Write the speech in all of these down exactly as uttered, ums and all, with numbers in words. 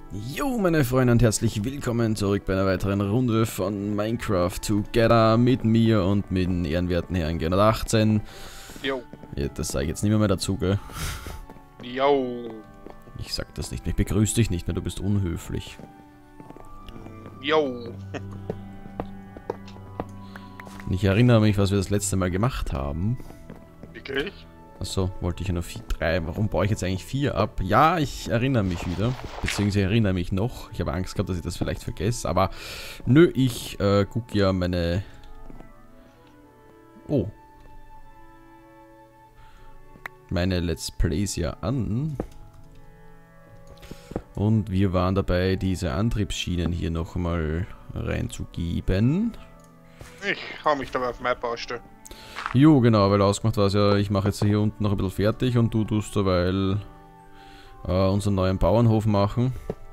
Jo, meine Freunde, und herzlich willkommen zurück bei einer weiteren Runde von Minecraft Together mit mir und mit den ehrenwerten Herrn G hundertachtzehn. Jo. Ja, das sage ich jetzt nicht mehr, mehr dazu, gell? Jo. Ich sag das nicht mehr, ich begrüße dich nicht mehr, du bist unhöflich. Jo. Und ich erinnere mich, was wir das letzte Mal gemacht haben. Wirklich? Achso, wollte ich ja noch vier, drei. Warum baue ich jetzt eigentlich vier ab? Ja, ich erinnere mich wieder. Beziehungsweise erinnere mich noch. Ich habe Angst gehabt, dass ich das vielleicht vergesse. Aber nö, ich äh, gucke ja meine... Oh. Meine Let's Plays ja an. Und wir waren dabei, diese Antriebsschienen hier nochmal reinzugeben. Ich hau mich dabei auf meine Baustelle. Jo, genau, weil ausgemacht war es ja, ich mache jetzt hier unten noch ein bisschen fertig und du tust derweil äh, unseren neuen Bauernhof machen.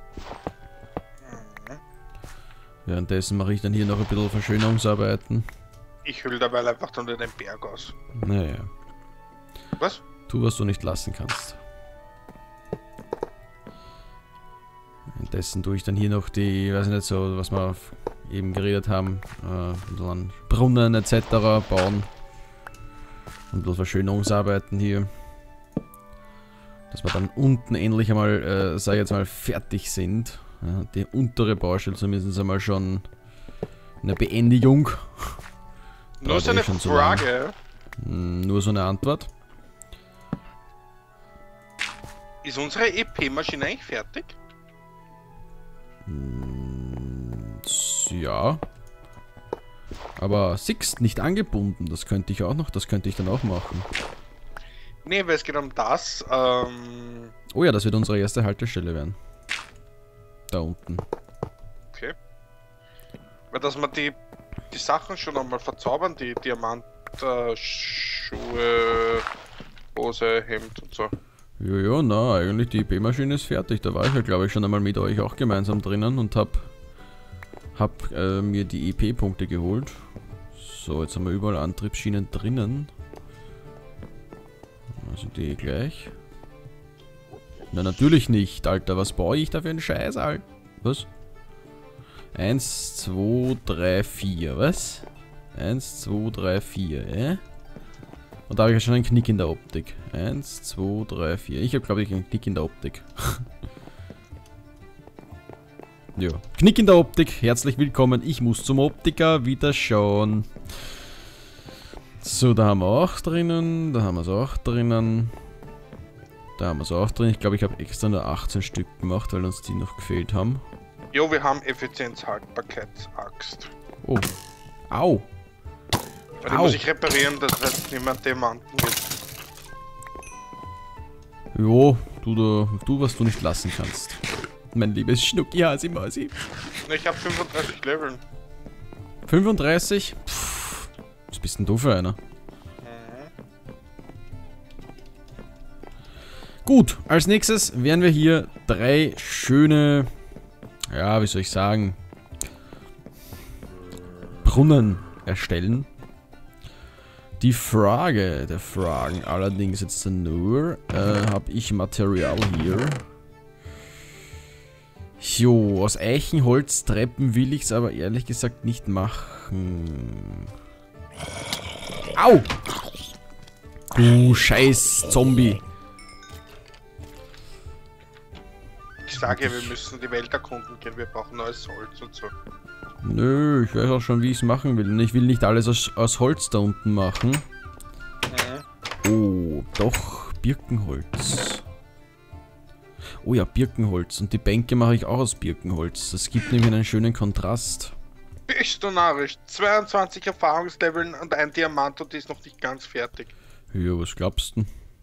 Mhm. Währenddessen mache ich dann hier noch ein bisschen Verschönerungsarbeiten. Ich hüll dabei einfach unter den Berg aus. Naja. Was? Tu, was du nicht lassen kannst. Währenddessen tue ich dann hier noch die, weiß ich nicht so, was wir eben geredet haben, äh, so einen Brunnen et cetera bauen. Und ein bisschen Verschönerungsarbeiten hier. Dass wir dann unten endlich einmal, äh, sag ich jetzt mal, fertig sind. Ja, die untere Baustelle zumindest einmal schon eine Beendigung. Nur so eine Frage. Hm, nur so eine Antwort. Ist unsere E P-Maschine eigentlich fertig? Hm, ja. Aber Sixt nicht angebunden, das könnte ich auch noch, das könnte ich dann auch machen. Nee, weil es geht um das. Ähm... Oh ja, das wird unsere erste Haltestelle werden. Da unten. Okay. Weil dass wir die, die Sachen schon einmal verzaubern, die Diamant, äh, Schuhe, Hose, Hemd und so. Ja, ja, na, eigentlich die E P-Maschine ist fertig. Da war ich ja, glaube ich, schon einmal mit euch auch gemeinsam drinnen und hab, hab äh, mir die E P-Punkte geholt. So, jetzt haben wir überall Antriebsschienen drinnen. Also die gleich. Na, natürlich nicht, Alter. Was baue ich da für einen Scheiß, Alter? Was? Eins, zwei, drei, vier, was? Eins, zwei, drei, vier, äh? Und da habe ich ja schon einen Knick in der Optik. Eins, zwei, drei, vier. Ich habe, glaube ich, einen Knick in der Optik. Ja. Knick in der Optik. Herzlich willkommen. Ich muss zum Optiker wieder schauen. So, da haben wir auch drinnen. Da haben wir es auch drinnen. Da haben wir es auch drin. Ich glaube, ich habe extra nur achtzehn Stück gemacht, weil uns die noch gefehlt haben. Jo, wir haben Effizienz-Haltbarkeits-Axt. Oh. Au. Die muss ich reparieren, das heißt niemand Diamanten wird. Jo, du, du, du, was du nicht lassen kannst. Mein liebes Schnucki, Hasi, Masi. Ich habe fünfunddreißig Leveln. fünfunddreißig? Pff, was bist denn du für einer? Mhm. Gut, als nächstes werden wir hier drei schöne, ja, wie soll ich sagen, Brunnen erstellen. Die Frage der Fragen allerdings jetzt nur, äh, habe ich Material hier. Jo, aus Eichenholztreppen will ich es aber ehrlich gesagt nicht machen. Au! Du scheiß Zombie. Ich sage, wir müssen die Welt erkunden gehen, wir brauchen neues Holz und so. Nö, ich weiß auch schon, wie ich es machen will. Und ich will nicht alles aus, aus Holz da unten machen. Mhm. Oh, doch, Birkenholz. Oh ja, Birkenholz. Und die Bänke mache ich auch aus Birkenholz. Das gibt nämlich einen schönen Kontrast. Bist du narrisch? zweiundzwanzig Erfahrungsleveln und ein Diamant und die ist noch nicht ganz fertig. Ja, was glaubst du?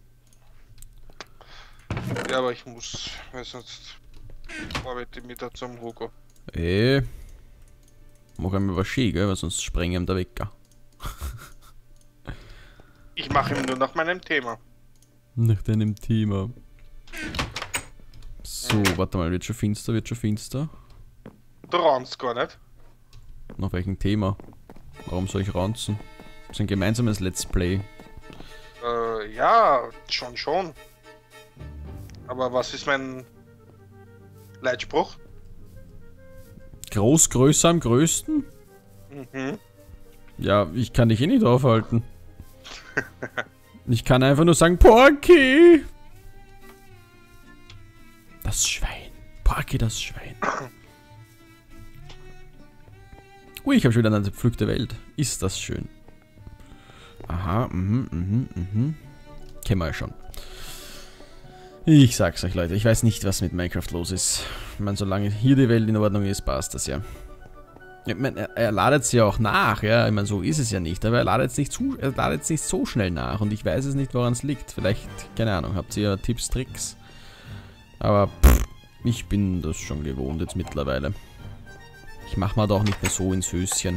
Ja, aber ich muss, weil sonst arbeite ich mit zum Hugo. Eh. Mach einmal was schön, gell, weil sonst spreng ihm der Wecker. Ich mache ihm nur nach meinem Thema. Nach deinem Thema. So, warte mal, wird schon finster, wird schon finster. Du raunst gar nicht. Nach welchem Thema? Warum soll ich ranzen? Das ist ein gemeinsames Let's Play. Äh, ja, schon, schon. Aber was ist mein Leitspruch. Groß, größer, am größten? Mhm. Ja, ich kann dich eh nicht aufhalten. Ich kann einfach nur sagen, Porky! Das Schwein. Porky, das Schwein. Ui, ich habe schon wieder eine gepflückte Welt. Ist das schön. Aha, mhm, mhm, mhm. Kennen wir ja schon. Ich sag's euch, Leute, ich weiß nicht, was mit Minecraft los ist. Ich meine, solange hier die Welt in Ordnung ist, passt das ja. Ich mein, er, er ladet sie ja auch nach, ja. Ich meine, so ist es ja nicht, aber er ladet es nicht, zu, er ladet nicht so schnell nach und ich weiß es nicht, woran es liegt. Vielleicht, keine Ahnung, habt ihr Tipps, Tricks? Aber pff, ich bin das schon gewohnt jetzt mittlerweile. Ich mach mal doch nicht mehr so ins Höschen.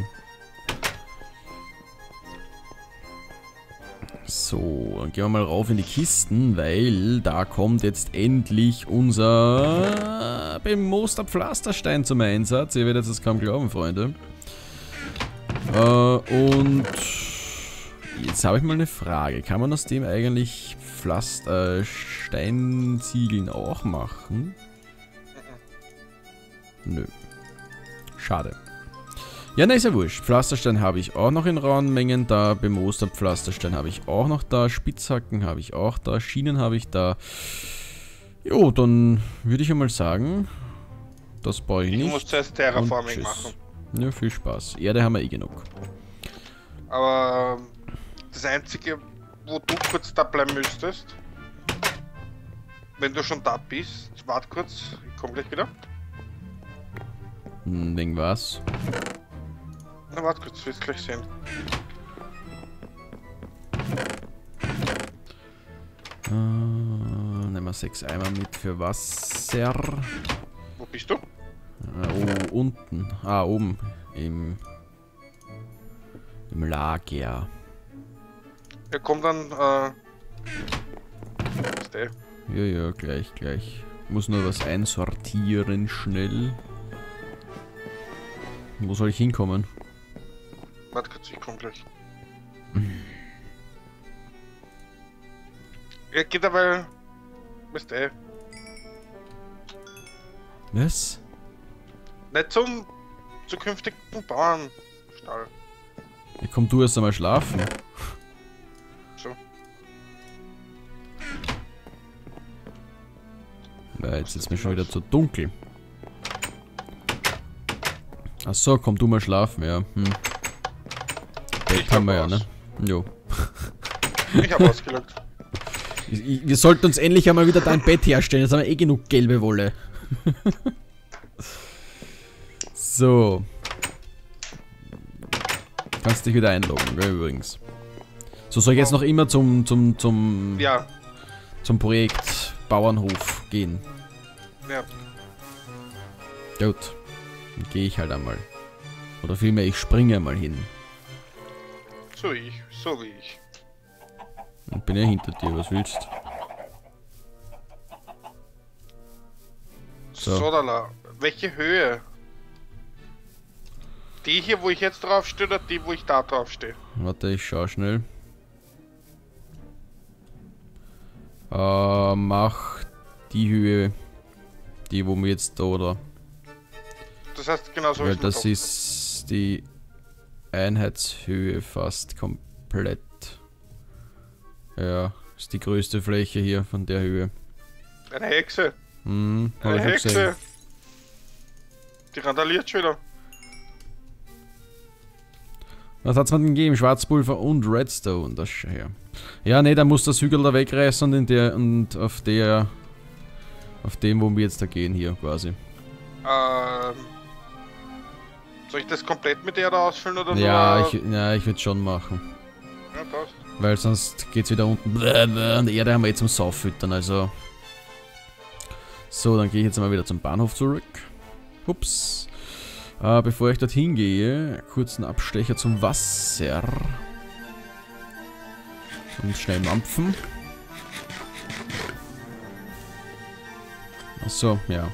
So, dann gehen wir mal rauf in die Kisten, weil da kommt jetzt endlich unser bemooster Pflasterstein zum Einsatz. Ihr werdet es kaum glauben, Freunde. Äh, und jetzt habe ich mal eine Frage. Kann man aus dem eigentlich Pflaster, äh, Steinziegeln auch machen? Nö. Schade. Ja, ne, ist ja wurscht. Pflasterstein habe ich auch noch in rauen Mengen da. Bemooster Pflasterstein habe ich auch noch da. Spitzhacken habe ich auch da. Schienen habe ich da. Jo, dann würde ich einmal sagen, das brauche ich nicht. Ich muss zuerst Terraforming machen. Ja, viel Spaß. Erde haben wir eh genug. Aber das Einzige, wo du kurz da bleiben müsstest, wenn du schon da bist, warte kurz, ich komme gleich wieder. Hm, wegen was? Na, warte kurz, du wirst gleich sehen. Äh, nehmen wir sechs Eimer mit für Wasser. Wo bist du? Äh, oh, unten. Ah, oben. Im, im Lager. Er kommt dann, äh... ist der? Ja, ja, gleich, gleich. Muss nur was einsortieren, schnell. Wo soll ich hinkommen? Warte kurz, ich komm gleich. Er geht aber... Wisst ihr? Was? Nicht zum zukünftigen Bauernstall. Ja, komm du erst einmal schlafen. So. Ja, jetzt ist mir schon wieder zu dunkel. Ach so, komm du mal schlafen, ja. Hm. Bett haben wir ja, ne? Jo. Ich hab ausgelockt. Wir sollten uns endlich einmal wieder dein Bett herstellen. Jetzt haben wir eh genug gelbe Wolle. So. Kannst dich wieder einloggen, gell, übrigens. So, soll ich jetzt noch immer zum, zum, zum, Ja. zum Projekt Bauernhof gehen? Ja. Gut. Dann gehe ich halt einmal. Oder vielmehr, ich springe mal hin. So ich, so wie ich. Und bin ja hinter dir, was willst? So. So, Dala. Welche Höhe? Die hier, wo ich jetzt drauf stehe, oder die, wo ich da drauf stehe? Warte, ich schau schnell. Äh, mach die Höhe, die wo wir jetzt da, oder? Das heißt, genau so Weil ist es das doch. ist die Einheitshöhe fast komplett. Ja, ist die größte Fläche hier von der Höhe. Eine Hexe. Hm, hab Eine ich schon Hexe. gesehen. Die randaliert schon wieder. Was hat's mir denn gegeben? Schwarzpulver und Redstone, das schau her. Ja, ne, da muss das Hügel da wegreißen und in der und auf der auf dem, wo wir jetzt da gehen hier quasi. Ähm, soll ich das komplett mit der da ausfüllen oder Ja, nur? ich, ja, ich würde schon machen. Ja, passt. Weil sonst geht's wieder unten. Und Erde haben wir jetzt zum Sauffüttern, also. So, dann gehe ich jetzt mal wieder zum Bahnhof zurück. Ups. Äh, bevor ich dorthin gehe, kurz einen Abstecher zum Wasser. Und schnell mampfen. Achso, ja.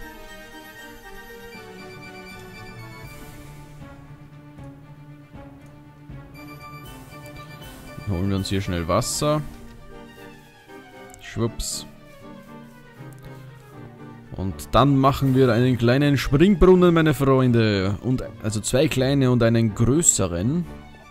Dann holen wir uns hier schnell Wasser. Schwupps. Und dann machen wir einen kleinen Springbrunnen, meine Freunde. Und, also zwei kleine und einen größeren.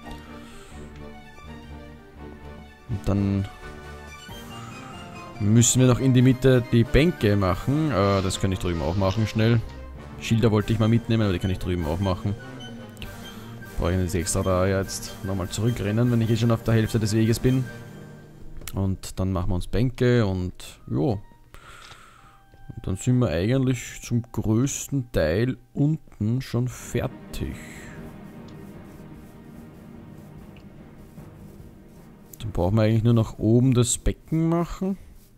Und dann müssen wir noch in die Mitte die Bänke machen. Äh, das kann ich drüben auch machen, schnell. Schilder wollte ich mal mitnehmen, aber die kann ich drüben auch machen. Brauche ich nicht extra da jetzt nochmal zurückrennen, wenn ich eh schon auf der Hälfte des Weges bin. Und dann machen wir uns Bänke und jo. Und dann sind wir eigentlich zum größten Teil unten schon fertig. Dann brauchen wir eigentlich nur noch oben das Becken machen.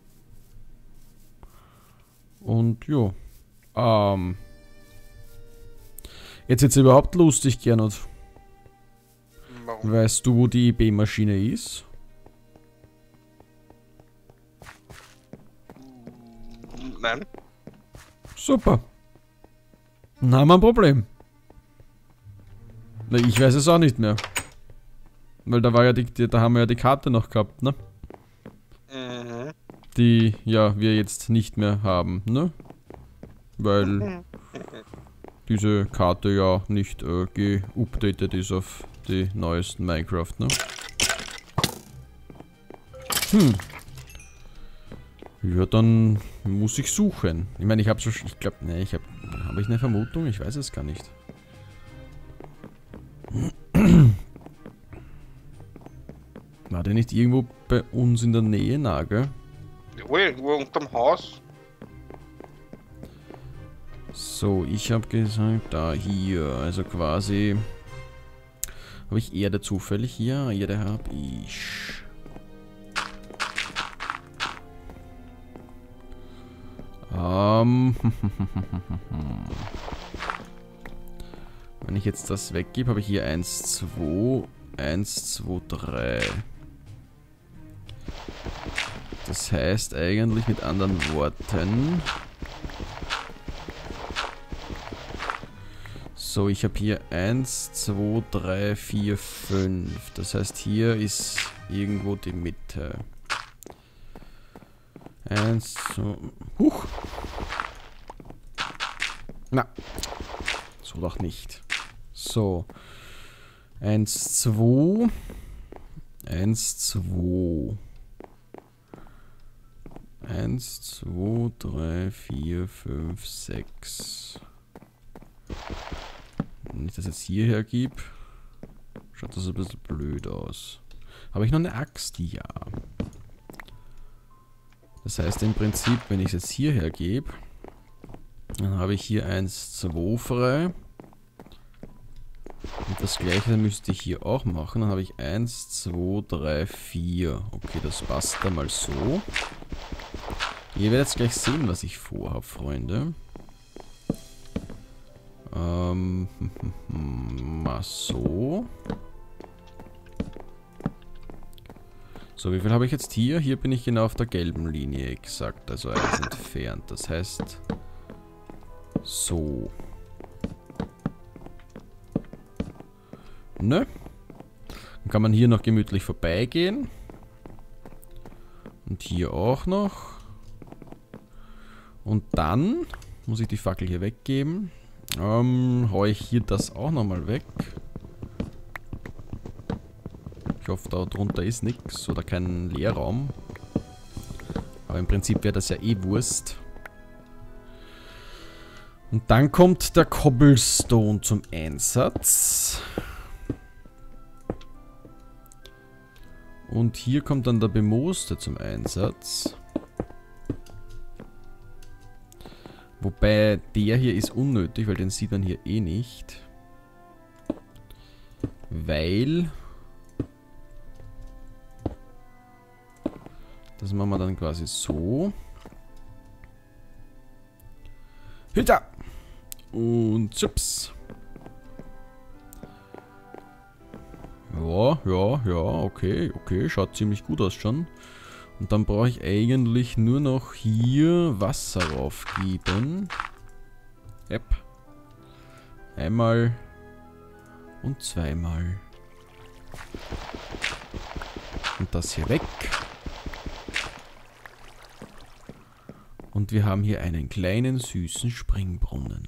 Und jo. Ähm. Jetzt wird's überhaupt lustig, Gernot. Warum? Weißt du, wo die I B-Maschine ist? Nein. Super. Dann haben wir ein Problem. Na, ich weiß es auch nicht mehr. Weil da war ja die, da haben wir ja die Karte noch gehabt, ne? Mhm. Die, ja, wir jetzt nicht mehr haben, ne? Weil diese Karte ja nicht äh, geupdatet ist auf die neuesten Minecraft, ne? Hm. Ja, dann muss ich suchen. Ich meine, ich habe so, ich glaube, ne, ich habe, habe ich eine Vermutung? Ich weiß es gar nicht. War der nicht irgendwo bei uns in der Nähe, Nagel? Ja, irgendwo unterm Haus. So, ich habe gesagt, da hier, also quasi, habe ich Erde zufällig hier? Erde habe ich. Ähm, wenn ich jetzt das weggebe, habe ich hier eins, zwei, eins, zwei, drei. Das heißt eigentlich mit anderen Worten. So, ich habe hier eins, zwei, drei, vier, fünf. Das heißt, hier ist irgendwo die Mitte. eins, zwei, huch. Na, so doch nicht. So. eins, zwei. eins, zwei. eins, zwei, drei, vier, fünf, sechs. Wenn ich das jetzt hierher gebe, schaut das ein bisschen blöd aus. Habe ich noch eine Axt? Ja. Das heißt im Prinzip, wenn ich es jetzt hierher gebe, dann habe ich hier eins, zwei frei. Und das gleiche müsste ich hier auch machen. Dann habe ich eins, zwei, drei, vier. Okay, das passt da mal so. Ihr werdet jetzt gleich sehen, was ich vorhabe, Freunde. Ähm, mal so. So, wie viel habe ich jetzt hier? Hier bin ich genau auf der gelben Linie exakt, also eins entfernt. Das heißt, so. Ne? Dann kann man hier noch gemütlich vorbeigehen. Und hier auch noch. Und dann muss ich die Fackel hier weggeben. Ähm, hau ich hier das auch nochmal weg. Ich hoffe, da drunter ist nichts oder kein Leerraum. Aber im Prinzip wäre das ja eh Wurst. Und dann kommt der Cobblestone zum Einsatz. Und hier kommt dann der Bemooste zum Einsatz. Wobei der hier ist unnötig, weil den sieht man hier eh nicht. Weil... Das machen wir dann quasi so. Hinter! Und chips. Ja, ja, ja, okay, okay, schaut ziemlich gut aus schon. Und dann brauche ich eigentlich nur noch hier Wasser raufgeben. Yep. Einmal und zweimal. Und das hier weg. Und Und wir haben hier einen kleinen, süßen Springbrunnen.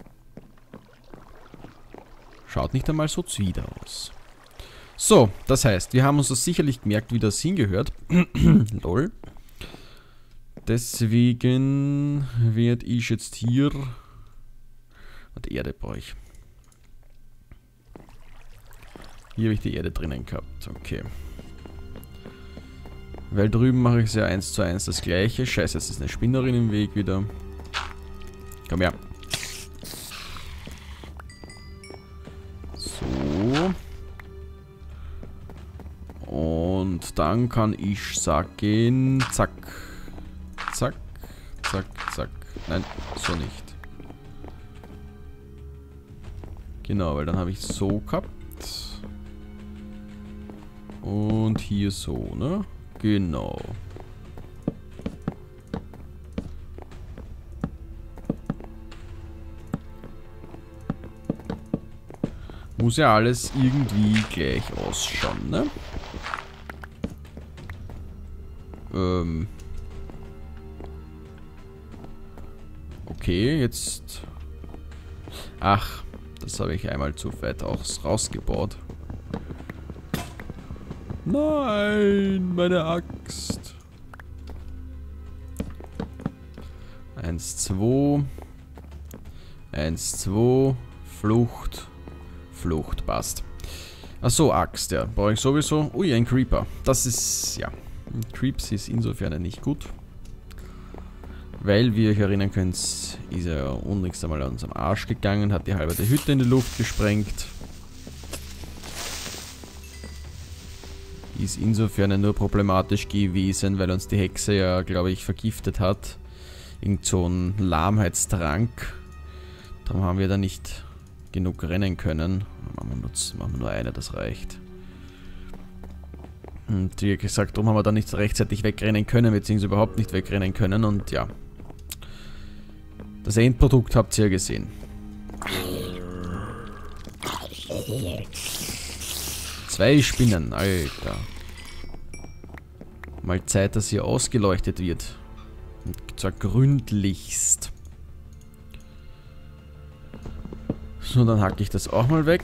Schaut nicht einmal so zwider aus. So, das heißt, wir haben uns das sicherlich gemerkt, wie das hingehört. Lol. Deswegen werde ich jetzt hier... Und Erde brauche ich. Hier habe ich die Erde drinnen gehabt. Okay. Weil drüben mache ich es ja eins zu eins das gleiche. Scheiße, jetzt ist eine Spinnerin im Weg wieder. Komm her. So. Und dann kann ich sagen, zack. Zack, zack, zack. Nein, so nicht. Genau, weil dann habe ich so gehabt. Und hier so, ne? Genau. Muss ja alles irgendwie gleich ausschauen, ne? Ähm. Okay, jetzt... Ach, das habe ich einmal zu weit aus rausgebaut. Nein, meine Axt. Eins, zwei. Eins, zwei. Flucht. Flucht, passt. Achso, Axt, ja. Brauche ich sowieso. Ui, ein Creeper. Das ist, ja. Creeps ist insofern nicht gut. Weil, wie ihr euch erinnern könnt, ist er unlängst einmal an unserem Arsch gegangen, hat die halbe Hütte in die Luft gesprengt. Ist insofern nur problematisch gewesen, weil uns die Hexe ja, glaube ich, vergiftet hat. Irgend so ein Lahmheitstrank. Darum haben wir da nicht genug rennen können. Machen wir nur, machen wir nur eine, das reicht. Und wie gesagt, darum haben wir da nicht rechtzeitig wegrennen können, beziehungsweise überhaupt nicht wegrennen können. Und ja, das Endprodukt habt ihr ja gesehen. Zwei Spinnen, Alter. Mal Zeit, dass hier ausgeleuchtet wird. Und zwar gründlichst. So, dann hacke ich das auch mal weg.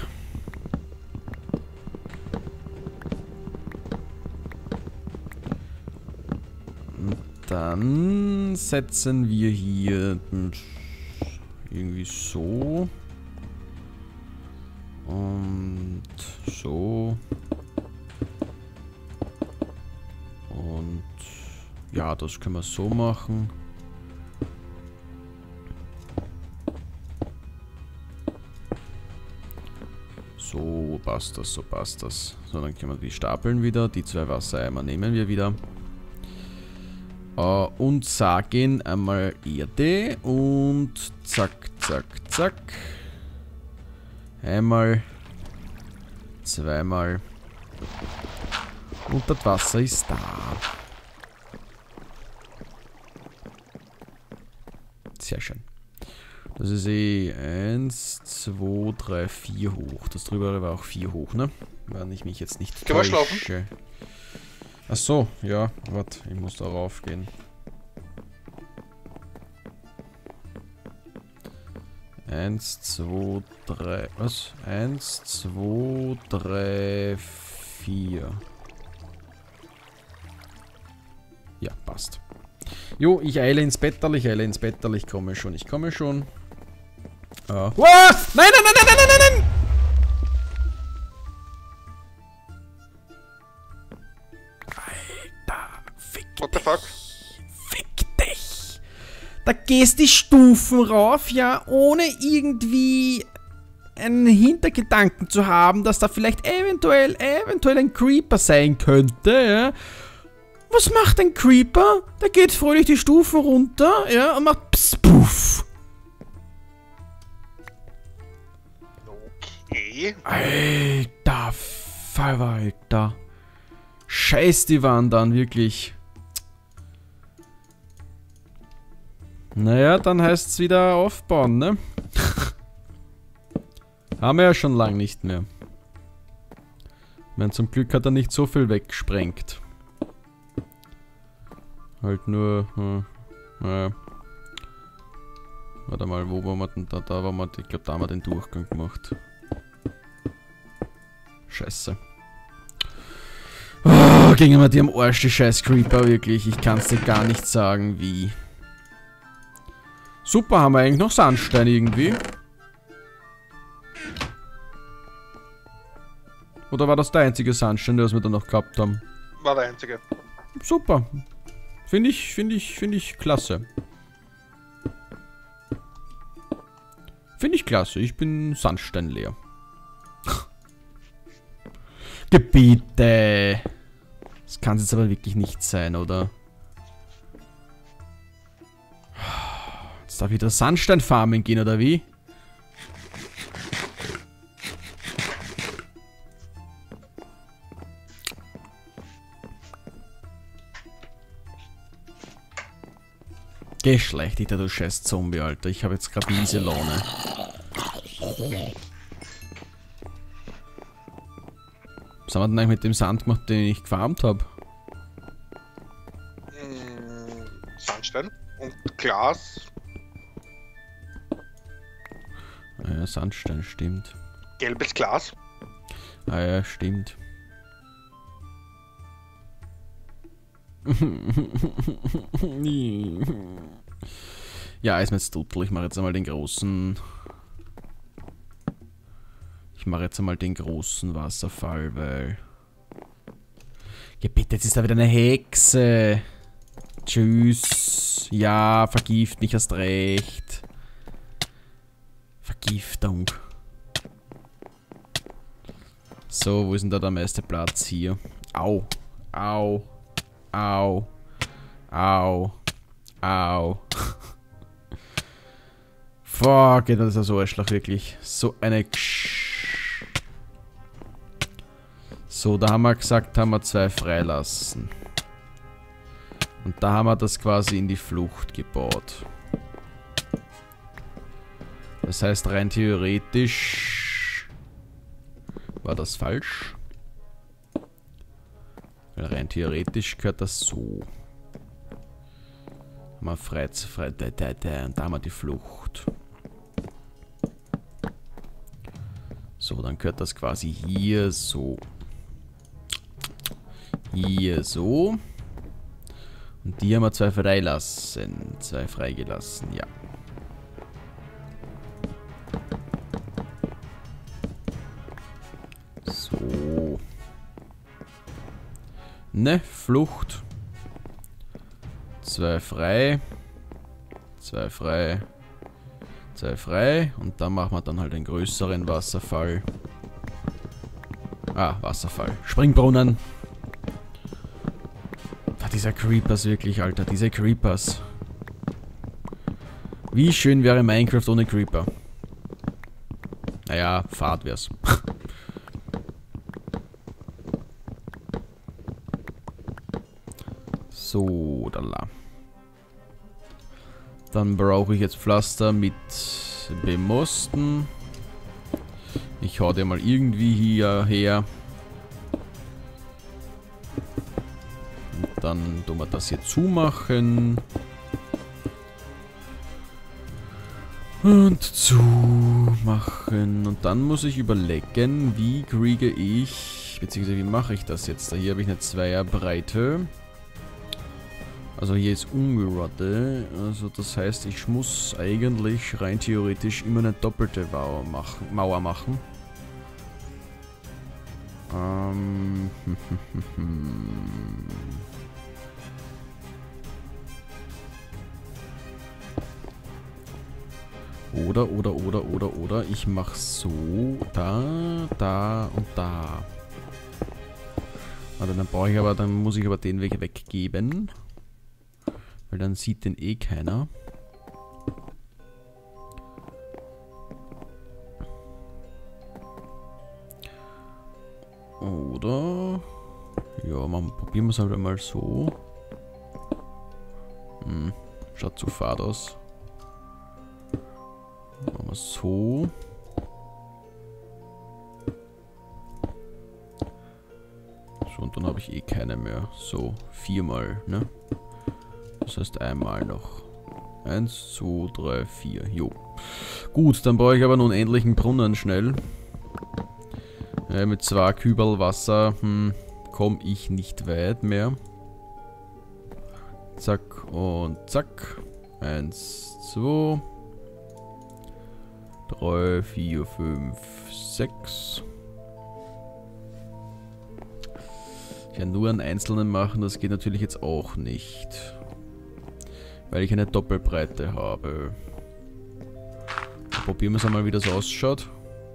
Und dann setzen wir hier irgendwie so. Und so. Und ja, das können wir so machen. So passt das, so passt das. So, dann können wir die stapeln wieder. Die zwei Wassereimer nehmen wir wieder. Uh, und sagen einmal Erde und zack, zack, zack. Einmal, zweimal. Und das Wasser ist da. Sehr schön. Das ist eh eins, zwei, drei, vier hoch. Das drüber war auch vier hoch, ne? Wenn ich mich jetzt nicht Können wir schlafen? Ach so, ja, warte, ich muss da rauf gehen. Eins, zwei, drei, was? Eins, zwei, drei, vier. Ja, passt. Jo, ich eile ins Betterl, ich eile ins Betterl, ich komme schon, ich komme schon. Uh. Wow! Nein, nein, nein, nein, nein, nein, nein! Alter, fick What the fuck? dich, fick dich. Da gehst die Stufen rauf, ja, ohne irgendwie einen Hintergedanken zu haben, dass da vielleicht eventuell, eventuell ein Creeper sein könnte, ja. Was macht ein Creeper? Der geht fröhlich die Stufen runter, ja, und macht pss, puff. Okay. Alter Verwalter. Scheiß die waren dann wirklich. Naja, dann heißt es wieder aufbauen, ne? Haben wir ja schon lang nicht mehr. Ich meine, zum Glück hat er nicht so viel weggesprengt. Halt nur... Hm. Naja. Warte mal, wo waren wir denn da? Da waren wir, ich glaube, da haben wir den Durchgang gemacht. Scheiße. Oh, gingen wir die am Arsch, die scheiß Creeper, wirklich. Ich kann es dir gar nicht sagen, wie. Super, haben wir eigentlich noch Sandstein irgendwie? Oder war das der einzige Sandstein, den wir dann noch gehabt haben? War der einzige. Super. Finde ich, finde ich, finde ich klasse. Finde ich klasse. Ich bin Sandstein leer. Gebiete. Das kann es jetzt aber wirklich nicht sein, oder? Jetzt darf wieder Sandstein-Farming gehen, oder wie? Geh schlecht, Alter, du scheiß Zombie, Alter. Ich habe jetzt gerade miese Laune. Was haben wir denn eigentlich mit dem Sand gemacht, den ich gefarmt habe? Mm, Sandstein und Glas. Ah ja, Sandstein, stimmt. Gelbes Glas. Ah ja, stimmt. Ja, ist mir jetzt total. Ich mache jetzt einmal den großen... Ich mache jetzt einmal den großen Wasserfall, weil... Ja bitte, jetzt ist da wieder eine Hexe. Tschüss. Ja, vergift mich erst recht. Vergiftung. So, wo ist denn da der meiste Platz hier? Au. Au. Au. Au. Au. Fuck, das ist ja so Arschloch, wirklich. So eine Ksch. So, da haben wir gesagt, haben wir zwei freilassen. Und da haben wir das quasi in die Flucht gebaut. Das heißt, rein theoretisch war das falsch. Weil rein theoretisch gehört das so. Haben wir frei, frei, da, da, da, und da haben wir die Flucht. So, dann gehört das quasi hier so. Hier so. Und die haben wir zwei freilassen. Zwei freigelassen, ja. So. Ne, Flucht. Zwei frei. Zwei frei. Zwei frei. Und dann machen wir dann halt den größeren Wasserfall. Ah, Wasserfall. Springbrunnen. Ah, dieser Creepers wirklich, Alter. Diese Creepers. Wie schön wäre Minecraft ohne Creeper? Naja, Fahrt wär's. So, da. Dann brauche ich jetzt Pflaster mit Bemosten. Ich hau dir mal irgendwie hierher. Und dann tun wir das hier zumachen. Und zumachen. Und dann muss ich überlegen, wie kriege ich, beziehungsweise wie mache ich das jetzt? Da hier habe ich eine Zweierbreite. Also hier ist ungerade, also das heißt, ich muss eigentlich rein theoretisch immer eine doppelte Mauer machen. Mauer machen. Ähm. Oder, oder, oder, oder, oder, ich mache so, da, da und da. Also dann brauche ich aber, dann muss ich aber den Weg weggeben. Weil dann sieht den eh keiner. Oder... Ja, man, probieren wir es halt einmal so. Hm, schaut zu fad aus. Machen wir so. So, und dann habe ich eh keine mehr. So, viermal, ne? Das heißt einmal noch. Eins, zwei, drei, vier. Jo. Gut, dann brauche ich aber nun endlich einen Brunnen schnell. Äh, mit zwei Kübel Wasser hm, komme ich nicht weit mehr. Zack und zack. Eins, zwei, drei, vier, fünf, sechs. Ich kann nur einen einzelnen machen, das geht natürlich jetzt auch nicht. Weil ich eine Doppelbreite habe. Probieren wir es einmal, wie das ausschaut.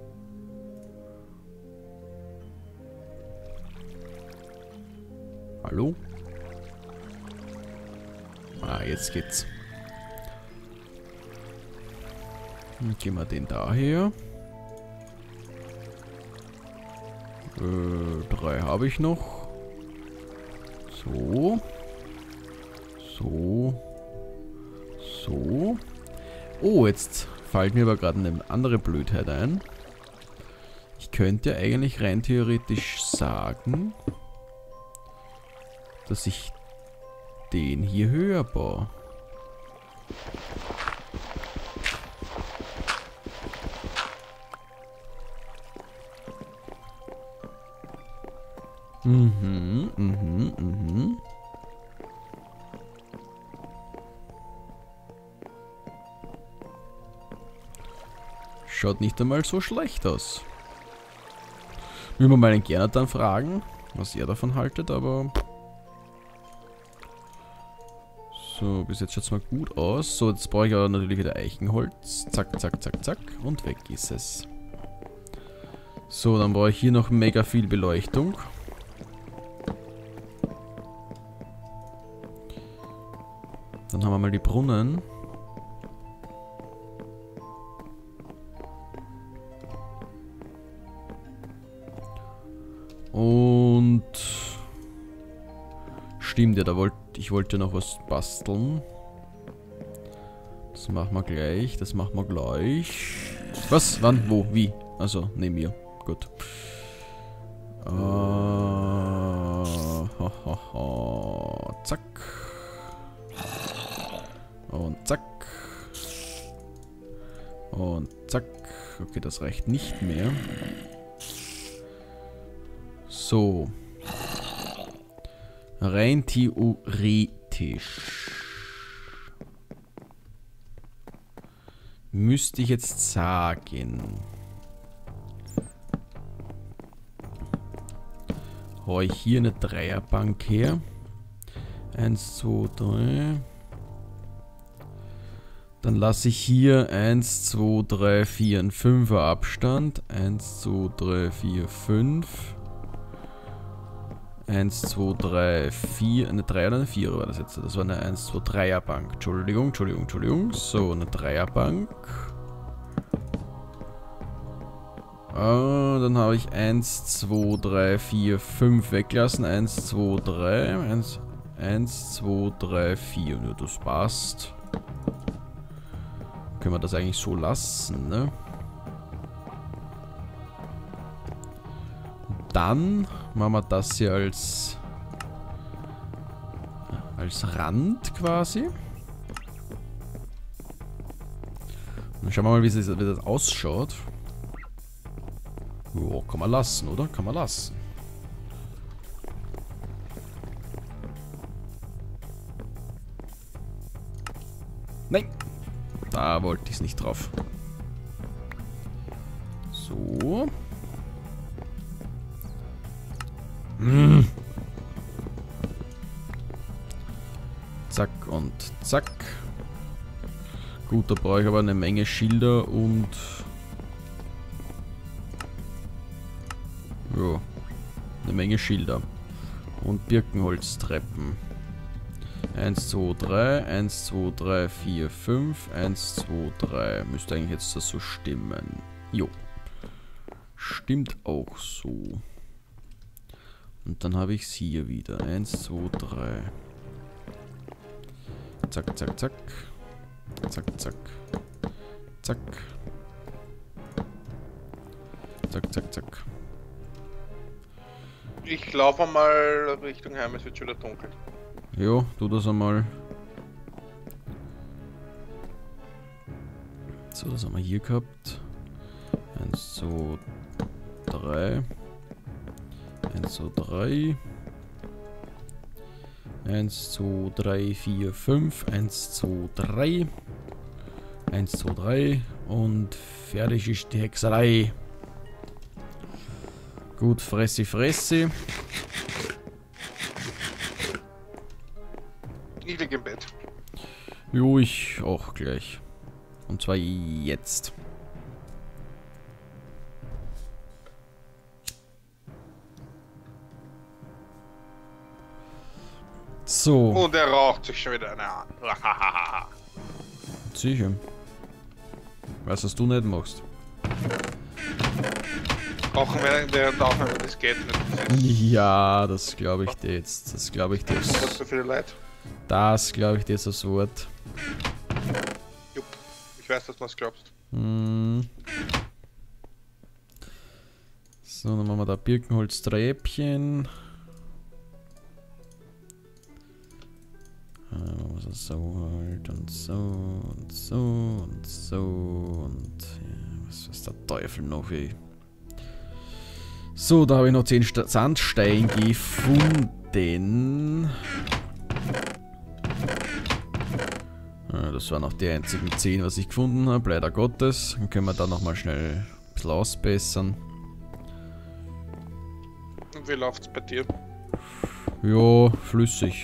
Hallo? Ah, jetzt geht's. Dann gehen wir den daher. Äh, drei habe ich noch. So. So. So. Oh, jetzt fällt mir aber gerade eine andere Blödheit ein. Ich könnte eigentlich rein theoretisch sagen, dass ich den hier höher baue. Mhm, mhm, mhm. Schaut nicht einmal so schlecht aus. Will man mal den Gernot fragen, was er davon haltet, aber... So, bis jetzt schaut es mal gut aus. So, jetzt brauche ich aber natürlich wieder Eichenholz. Zack, zack, zack, zack. Und weg ist es. So, dann brauche ich hier noch mega viel Beleuchtung. Dann haben wir mal die Brunnen. Und... Stimmt ja, da wollte ich wollte noch was basteln. Das machen wir gleich, das machen wir gleich. Was? Wann? Wo? Wie? Also, neben mir. Gut. Uh, ha, ha, ha. Zack. Und zack. Und zack. Okay, das reicht nicht mehr. So. Rein theoretisch müsste ich jetzt sagen, hau ich hier eine Dreierbank her. Eins, zwei, drei. Dann lasse ich hier eins, zwei, drei, vier einen Fünfer Abstand. eins, zwei, drei, vier, fünf. eins, zwei, drei, vier, eine drei oder eine vier war das jetzt? Das war eine eins, zwei, dreier Bank. Entschuldigung, Entschuldigung, Entschuldigung. So, eine Dreierbank. Ah, dann habe ich eins, zwei, drei, vier, fünf weglassen. eins, zwei, drei. eins, zwei, drei, vier. Ja, das passt. Können wir das eigentlich so lassen, ne? Dann machen wir das hier als als Rand quasi. Dann schauen wir mal, wie das, wie das ausschaut. Jo, kann man lassen, oder? Kann man lassen. Nein! Da wollte ich es nicht drauf. So. Hm. Zack und zack. Gut, da brauche ich aber eine Menge Schilder und... Ja, eine Menge Schilder. Und Birkenholztreppen. eins, zwei, drei, eins, zwei, drei, vier, fünf, eins, zwei, drei. Müsste eigentlich jetzt das so stimmen. Jo. Stimmt auch so. Und dann habe ich es hier wieder. eins, zwei, drei. Zack, zack, zack. Zack, zack. Zack. Zack, zack, zack. Ich laufe mal Richtung Heim, es wird schon wieder dunkel. Jo, tu das einmal. So, das haben wir hier gehabt. eins, zwei, drei. eins, zwei, drei. eins, zwei, drei, vier, fünf. eins, zwei, drei. eins, zwei, drei. Und fertig ist die Hexerei. Gut, Fressi, Fressi. Ich liege im Bett. Jo, ich auch gleich. Und zwar jetzt. So. Und er raucht sich schon wieder eine an. Sicher. Was, was du nicht machst. Auch während der Aufnahme, das geht nicht. Ja, das glaube ich dir jetzt. Das glaube ich dir. Was für viele Leute? Das glaube ich dir das Wort. Jupp. Ich weiß, dass du es glaubst. Hm. So, dann machen wir da Birkenholzträppchen. Also so halt und so und so und so und ja, was ist der Teufel noch, ey. So, da habe ich noch zehn Sta Sandstein gefunden. Ja, das waren auch die einzigen zehn, was ich gefunden habe, leider Gottes. Dann können wir da nochmal schnell ein bisschen ausbessern. Und wie läuft's bei dir? Ja, flüssig.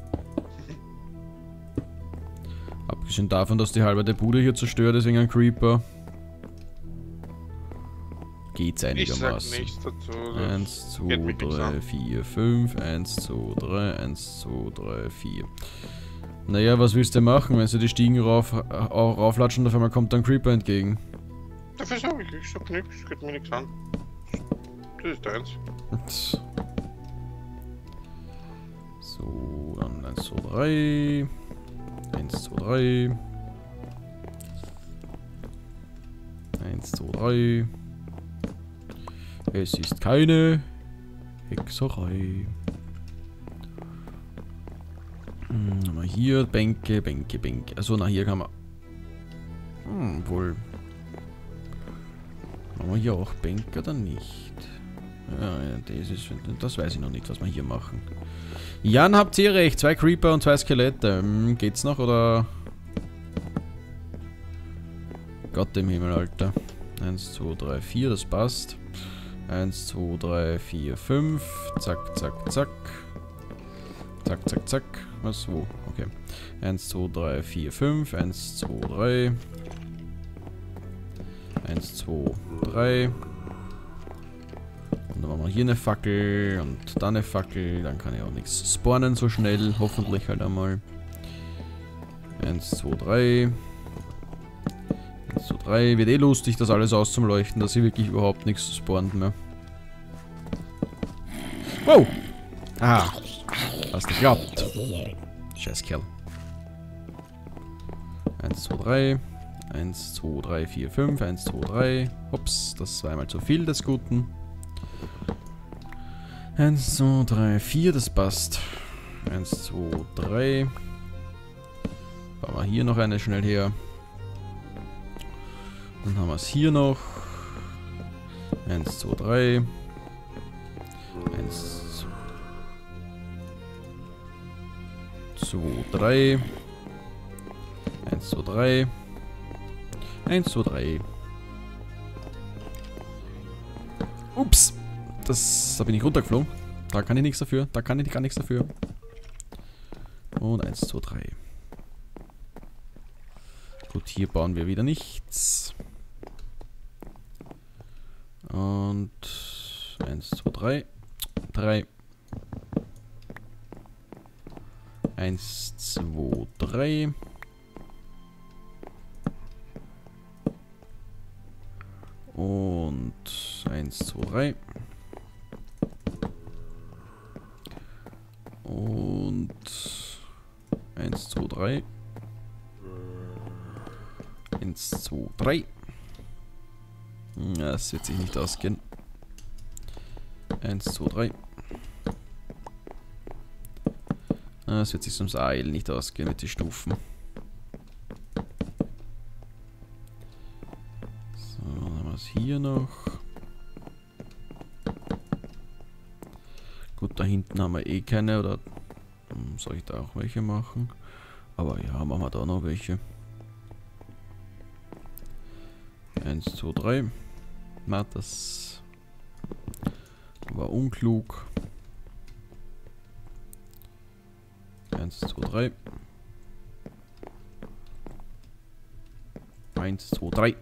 Abgesehen davon, dass die halbe Bude hier zerstört ist wegen einem Creeper. Geht's einigermaßen. Ich sag nichts dazu. eins, zwei, drei, vier, fünf. eins, zwei, drei, eins, zwei, drei, vier. Naja, was willst du machen, wenn sie die Stiegen rauf, äh, rauflatschen und auf einmal kommt dann ein Creeper entgegen? Dafür sag ich, ich sag nichts, geht mir nichts an. Das ist deins. So, dann eins, zwei, drei. eins, zwei, drei. eins, zwei, drei. Es ist keine Hexerei. Hm, hier Bänke, Bänke, Bänke. Also na hier kann man. Hm, wohl. Machen wir hier auch Bänke oder nicht? Ja, ja, das ist. Das weiß ich noch nicht, was wir hier machen. Jan, habt ihr recht. Zwei Creeper und zwei Skelette. Hm, geht's noch oder? Gott im Himmel, Alter. eins, zwei, drei, vier, das passt. eins, zwei, drei, vier, fünf. Zack, zack, zack. Zack, zack, zack. Was? Wo? Okay. eins, zwei, drei, vier, fünf. eins, zwei, drei. eins, zwei, drei. Und dann machen wir hier eine Fackel und dann eine Fackel. Dann kann ich auch nichts spawnen so schnell. Hoffentlich halt einmal. eins, zwei, drei. eins, zwei, drei. Wird eh lustig, das alles auszuleuchten, dass hier wirklich überhaupt nichts spawnt mehr. Wow! Ah! Hast geklappt. Scheiß Kerl. eins, zwei, drei. eins, zwei, drei, vier, fünf. eins, zwei, drei. Ups, das war einmal zu viel des Guten. eins, zwei, drei, vier, das passt. eins, zwei, drei. Bauen wir hier noch eine schnell her. Dann haben wir es hier noch. eins, zwei, drei. eins, zwei, drei. eins, zwei, drei. eins, zwei, drei. Ups! Das, da bin ich runtergeflogen. Da kann ich nichts dafür. Da kann ich gar nichts dafür. Und eins, zwei, drei. Gut, hier bauen wir wieder nichts. Und eins, zwei, drei. drei. eins, zwei, drei. Und eins, zwei, drei. Und eins, zwei, drei. eins, zwei, drei. Das wird sich nicht ausgehen. eins, zwei, drei. Das wird sich ums A L nicht ausgehen mit den Stufen. Was hier noch? Gut, da hinten haben wir eh keine, oder hm, soll ich da auch welche machen? Aber ja, machen wir da noch welche. Eins, zwei, drei. Na, das war unklug. Eins, zwei, drei. Eins, zwei, drei.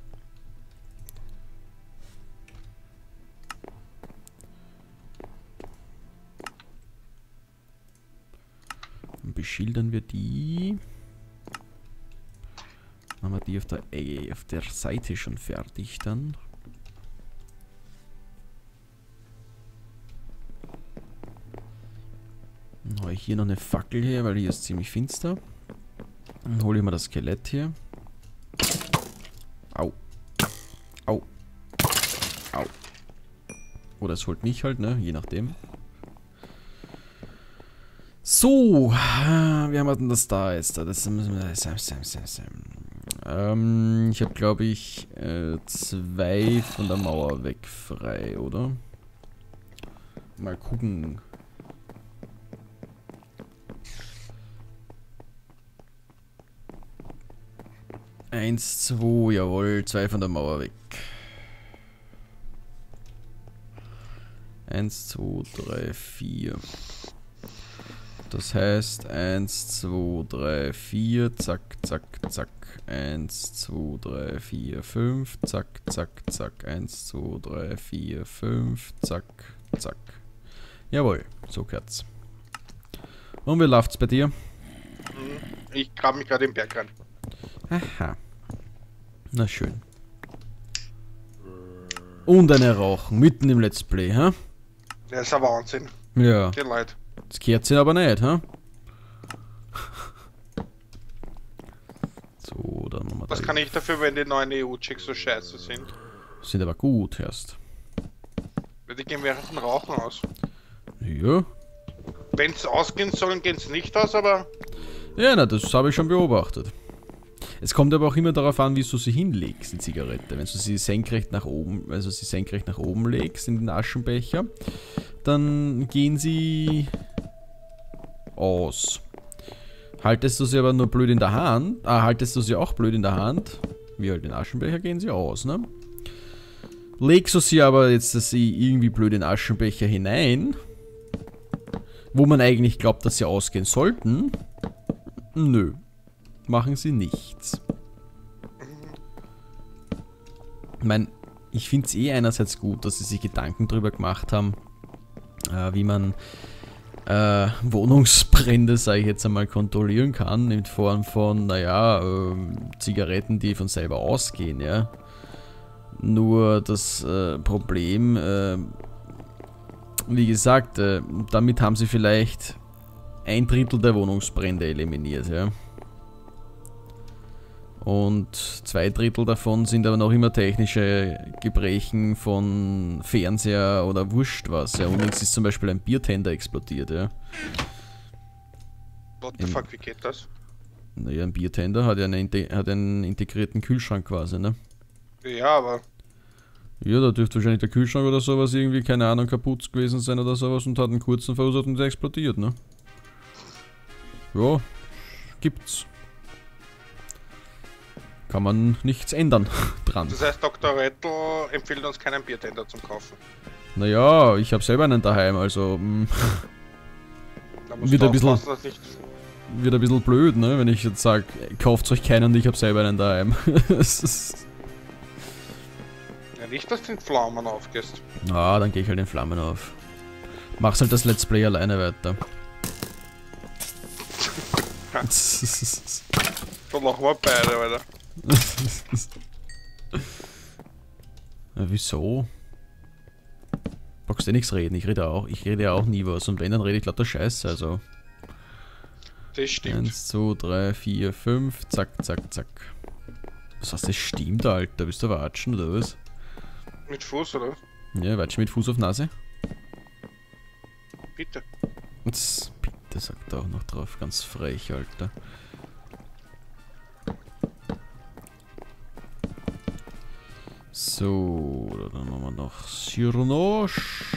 Und beschildern wir die. Haben wir die auf der, äh, auf der Seite schon fertig dann. Dann hole ich hier noch eine Fackel her, weil hier ist ziemlich finster. Dann hole ich mal das Skelett hier. Au. Au. Au. Oder es holt mich halt, ne? Je nachdem. So. Wie haben wir denn das da jetzt? Das müssen wir. Ähm, ich habe, glaube ich, äh, zwei von der Mauer weg frei, oder? Mal gucken. Eins, zwei, jawohl, zwei von der Mauer weg. Eins, zwei, drei, vier. Das heißt, eins, zwei, drei, vier, zack, zack, zack. eins, zwei, drei, vier, fünf, zack, zack, zack. eins, zwei, drei, vier, fünf, zack, zack. Jawohl, so gehört's. Und wie läuft's bei dir? Ich grab mich gerade im Berg rein. Aha. Na schön. Und eine Rauchen, mitten im Let's Play, hä? Das ist ein Wahnsinn. Ja. Die Leute. Das gehört sich aber nicht, hä? So, dann machen wir Was da kann ich dafür, wenn die neuen E U-Checks so scheiße sind? Sind aber gut erst. Die gehen während dem Rauchen aus. Ja. Wenn es ausgehen sollen, gehen es nicht aus, aber... Ja, na, das habe ich schon beobachtet. Es kommt aber auch immer darauf an, wie du sie hinlegst, die Zigarette. Wenn du sie senkrecht nach oben, also sie senkrecht nach oben legst in den Aschenbecher, dann gehen sie aus. Haltest du sie aber nur blöd in der Hand, ah, haltest du sie auch blöd in der Hand, wie halt den Aschenbecher, gehen sie aus, ne? Legst du sie aber jetzt dass sie irgendwie blöd in den Aschenbecher hinein, wo man eigentlich glaubt, dass sie ausgehen sollten, nö. Machen sie nichts. Ich meine, ich finde es eh einerseits gut, dass sie sich Gedanken darüber gemacht haben, äh, wie man äh, Wohnungsbrände, sage ich jetzt einmal, kontrollieren kann, in Form von, naja, äh, Zigaretten, die von selber ausgehen, ja. Nur das äh, Problem, äh, wie gesagt, äh, damit haben sie vielleicht ein Drittel der Wohnungsbrände eliminiert, ja. Und zwei Drittel davon sind aber noch immer technische Gebrechen von Fernseher oder wurscht was. Ja, unlängst ist zum Beispiel ein Biertender explodiert, ja. What the fuck, wie geht das? Naja, ein Biertender hat ja eine, hat einen integrierten Kühlschrank quasi, ne? Ja, aber... Ja, da dürfte wahrscheinlich der Kühlschrank oder sowas irgendwie, keine Ahnung, kaputt gewesen sein oder sowas und hat einen kurzen verursacht und der explodiert, ne? Ja, gibt's. Kann man nichts ändern dran. Das heißt, Doktor Rettel empfiehlt uns keinen Biertender zum Kaufen. Naja, ich habe selber einen daheim, also mh, Da musst wird, du ein bisschen, aufpassen, dass nicht... wird ein bisschen blöd, ne, wenn ich jetzt sage, kauft euch keinen und ich habe selber einen daheim. Ja, nicht, dass du in Flammen aufgehst. Ah, dann gehe ich halt in Flammen auf. Mach's halt das Let's Play alleine weiter. Da machen wir beide, Alter. Ja, wieso? Brauchst du nichts reden, ich rede auch, ich rede ja auch nie was und wenn, dann rede ich lauter Scheiße, also. Das stimmt. eins, zwei, drei, vier, fünf, zack, zack, zack. Was heißt das stimmt, Alter? Bist du watschen oder was? Mit Fuß, oder? Ja, watschen mit Fuß auf Nase. Bitte. Tss, bitte, sagt er auch noch drauf, ganz frech, Alter. So, dann haben wir noch Sirnosch.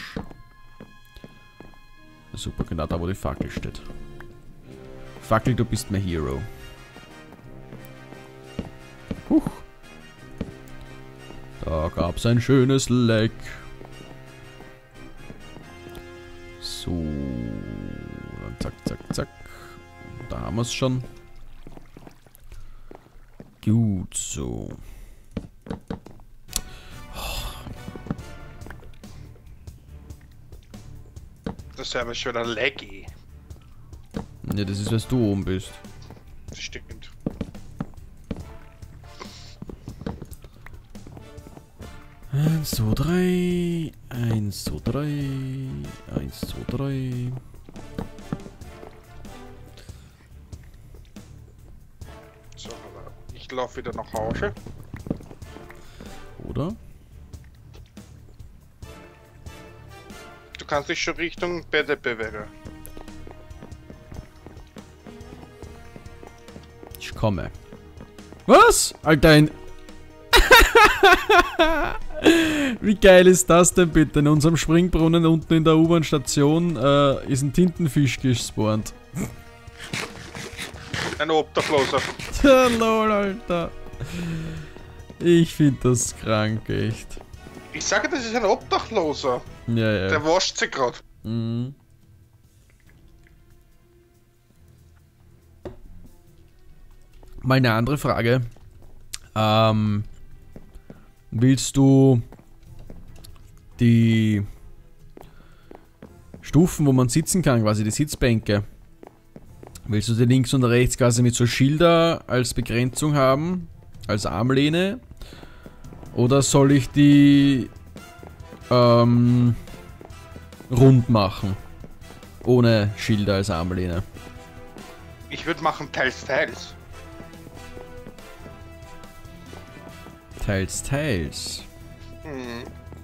Super, genau da, wo die Fackel steht. Fackel, du bist mein Hero. Huch. Da gab's ein schönes Leck. So, dann zack, zack, zack. Da haben wir es schon. Gut, so. Das ist aber schon ein Laggy. Ja, das ist, was du oben bist. Das stimmt. Eins, zwei, drei. Eins, zwei, drei. Eins, zwei, drei. So, aber ich laufe wieder nach Hause. Oder? Du kannst dich schon Richtung Bette bewegen. Ich komme. Was? Alter, ein... Wie geil ist das denn bitte? In unserem Springbrunnen unten in der U-Bahn-Station äh, ist ein Tintenfisch gespawnt. Ein Obdachloser. Lol, Alter. Ich finde das krank, echt. Ich sage, das ist ein Obdachloser. Ja, ja. Der wascht sich gerade. Mhm. Mal eine andere Frage. Ähm, willst du die Stufen, wo man sitzen kann, quasi die Sitzbänke, willst du die links und rechts quasi mit so Schilder als Begrenzung haben, als Armlehne? Oder soll ich die ähm, rund machen, ohne Schilder als Armlehne? Ich würde machen teils, teils. Teils, teils. Hm.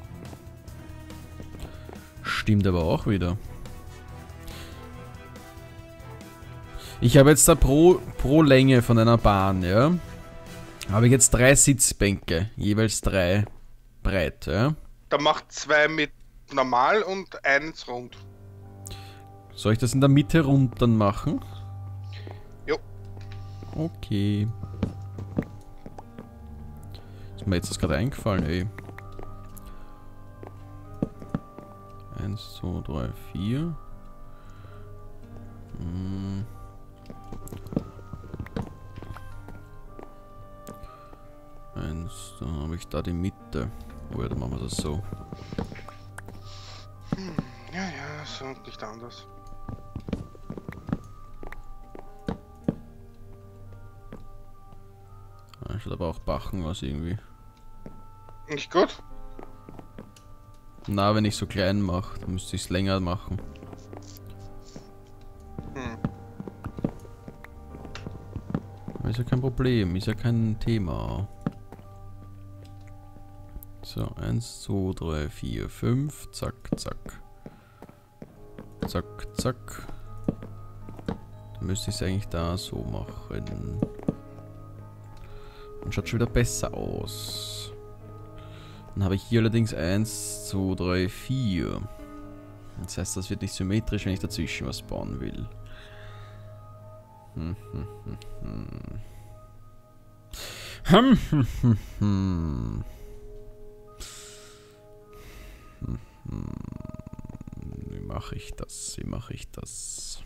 Stimmt aber auch wieder. Ich habe jetzt da pro, pro Länge von einer Bahn, ja, habe ich jetzt drei Sitzbänke, jeweils drei breit, ja. Da macht zwei mit normal und eins rund. Soll ich das in der Mitte rund dann machen? Jo. Okay. Ist mir jetzt das gerade eingefallen, ey. Eins, zwei, drei, vier. Hm. Eins, dann habe ich da die Mitte. Oh ja, dann machen wir das so. Hm. Ja, ja, so und nicht anders. Ah, schaut aber auch Bachen aus irgendwie. Nicht gut? Na, wenn ich so klein mache, dann müsste ich es länger machen. Hm. Ist ja kein Problem, ist ja kein Thema. So, eins, zwei, drei, vier, fünf, zack, zack. Zack, zack. Dann müsste ich es eigentlich da so machen. Dann schaut schon wieder besser aus. Dann habe ich hier allerdings eins, zwei, drei, vier. Das heißt, das wird nicht symmetrisch, wenn ich dazwischen was bauen will. Hm, hm, hm, hm. Hm, hm, hm, hm. Hm, hm. Wie mache ich das? Wie mache ich das?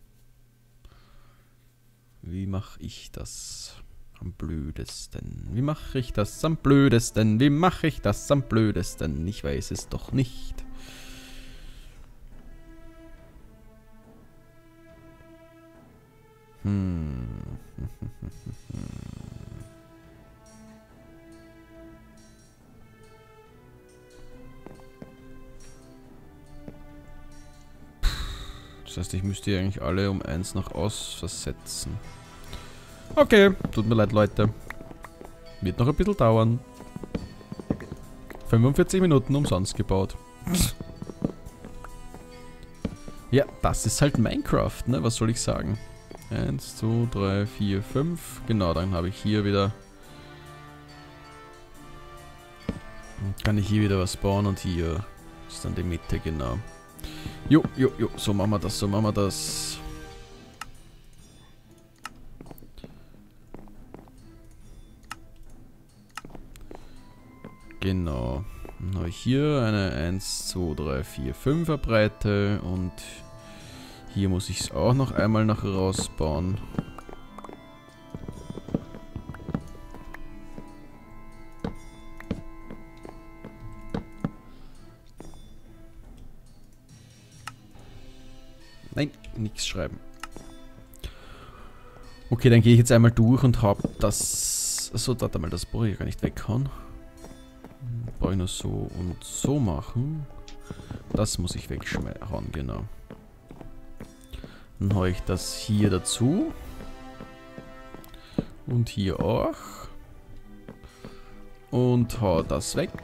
Wie mache ich das? Am blödesten. Wie mache ich das am blödesten? Wie mache ich das am blödesten? Ich weiß es doch nicht. Hm. Das heißt, ich müsste die eigentlich alle um eins nach aus versetzen. Okay, tut mir leid, Leute. Wird noch ein bisschen dauern. fünfundvierzig Minuten umsonst gebaut. Ja, das ist halt Minecraft, ne? Was soll ich sagen? eins, zwei, drei, vier, fünf. Genau, dann habe ich hier wieder Dann kann ich hier wieder was bauen und hier ist dann die Mitte, genau. Jo, jo, jo, so machen wir das, so machen wir das. Genau. Dann habe ich hier eine eins, zwei, drei, vier, fünfer Breite und hier muss ich es auch noch einmal nach rausbauen. Nein, nichts schreiben. Okay, dann gehe ich jetzt einmal durch und habe das... So, warte mal, das brauche ich gar nicht weghauen. Brauche ich nur so und so machen. Das muss ich weghauen, genau. Dann haue ich das hier dazu. Und hier auch. Und haue das weg.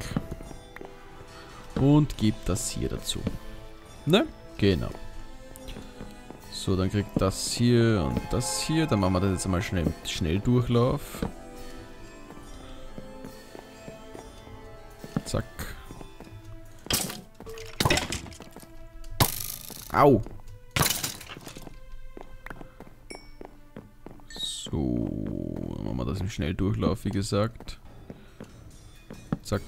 Und gebe das hier dazu. Ne? Genau. So, dann kriegt das hier und das hier. Dann machen wir das jetzt einmal schnell mit Schnelldurchlauf. Zack. Au! So, dann machen wir das im Schnelldurchlauf, wie gesagt. Zack.